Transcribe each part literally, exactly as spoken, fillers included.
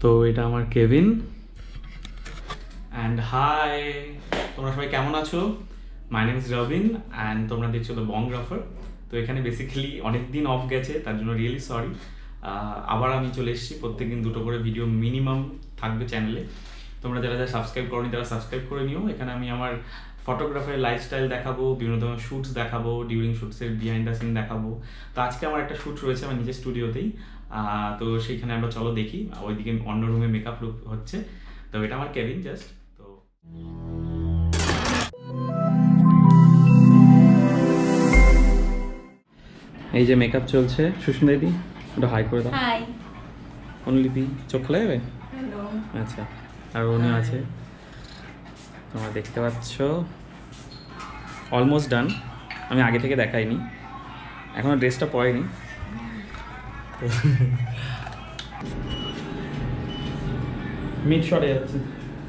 তো এটা আমার কেভিন অ্যান্ড হাই, তোমরা সবাই কেমন আছো? My name is Robin and তোমরা দেখছো দ্য বং গ্রাফার। তো এখানে বেসিক্যালি অনেক দিন অফ গেছে, তার জন্য রিয়েলি সরি। আবার আমি চলে এসেছি, প্রত্যেকদিন দুটো করে ভিডিও মিনিমাম থাকবে চ্যানেলে। তোমরা যারা যারা সাবস্ক্রাইব করোনি তারা সাবস্ক্রাইব করে নিও। এখানে আমি আমার ফটোগ্রাফারের লাইফস্টাইল দেখাবো, বিভিন্ন ধরনের শ্যুটস দেখাবো, ডিউরিং শ্যুটসের বিহাইন্ড দ্য সিন দেখাবো। তো আজকে আমার একটা শ্যুট রয়েছে আমার নিজের স্টুডিওতেই, তো সেইখানে আমরা চলো দেখি। ওইদিকে অন্য রুমে মেকআপ লুক হচ্ছে। তো এটা আমার কেবিন জাস্ট। তো এই যে মেকআপ চলছে, সুস্মিতা দিদি ওটা হাই করে দাও। হাই অনুলিপি চোখ খোলা যাবে? আচ্ছা, আর উনি আছে, তোমরা দেখতে পাচ্ছ। অলমোস্ট ডান, আমি আগে থেকে দেখাইনি, এখনো ড্রেসটা পরেনি। মিড শটে যাচ্ছে।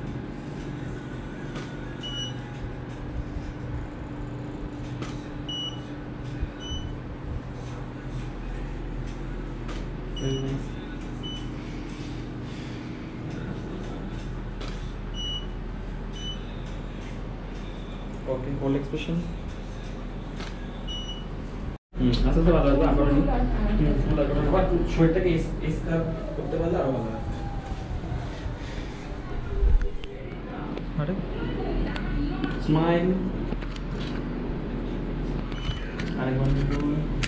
ওকে, হোল এক্সপ্রেশন। হুম, আস্তে আস্তে ভালো লাগবে। আবার নি হুম, ভালো লাগবে। আবার শরীরটাকে এসকা করতে পারলে আরো ভালো লাগবে। আরে স্মাইল। আরেকবার একটু।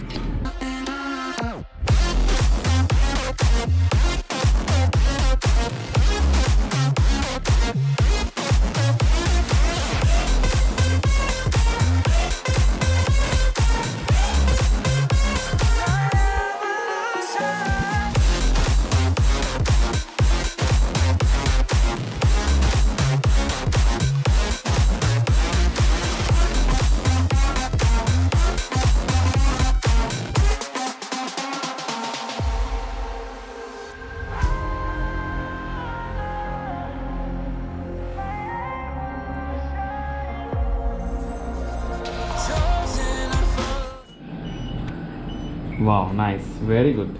Wow, nice, very good.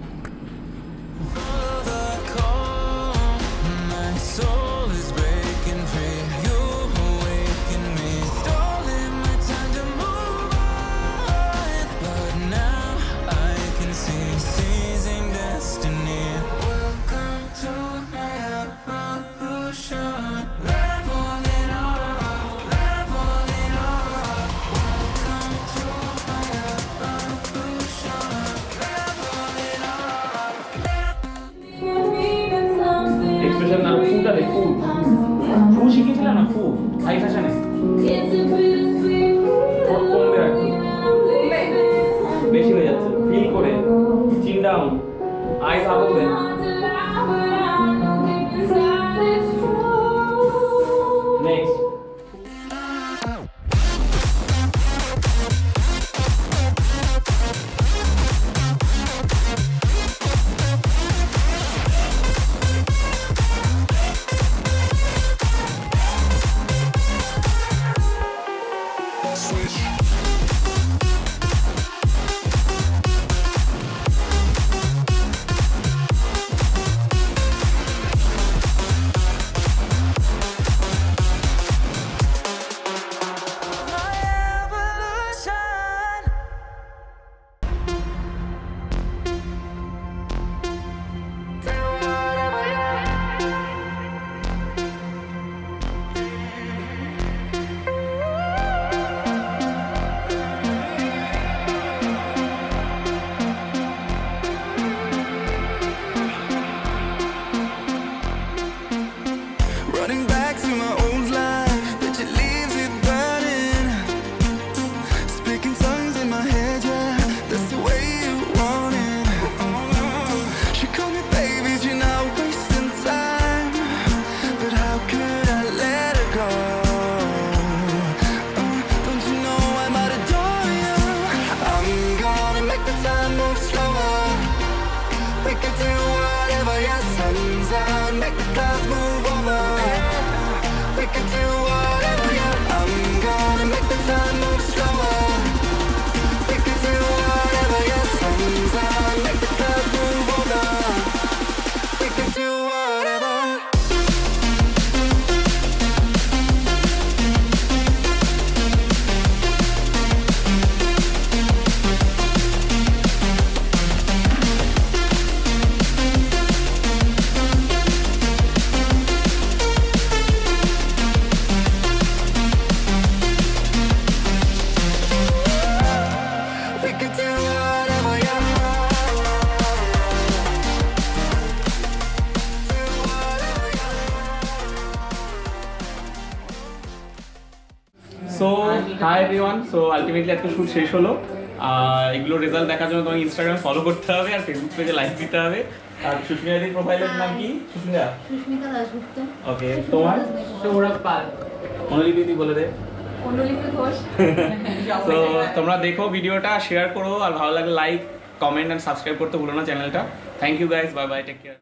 শিখেছিলাম না ফু হাই ফ্যাশনে কমবে, বেশি হয়ে যাচ্ছে। ফিল করে chin down, eyes up open. Next do whatever. So hi everyone, so ultimately আজকে শুট শেষ হলো। এগুলো রেজাল্ট দেখার জন্য তোমাকে ইনস্টাগ্রামে ফলো করতে হবে আর ফেসবুক পেজে লাইক দিতে হবে। আর সুস্মিতাদির প্রোফাইলের নাম কি? সুস্মিতা সুস্মিতা দাশগুপ্ত। ওকে, তোমার? সৌরভ পাল। অনুলিপি দি বলে দে। অনুলিপি ঘোষ। তো তোমরা দেখো ভিডিওটা, শেয়ার করো, আর ভালো লাগলে লাইক, কমেন্ট এন্ড সাবস্ক্রাইব করতে ভুলো না চ্যানেলটা। Thank you guys, bye bye, take care.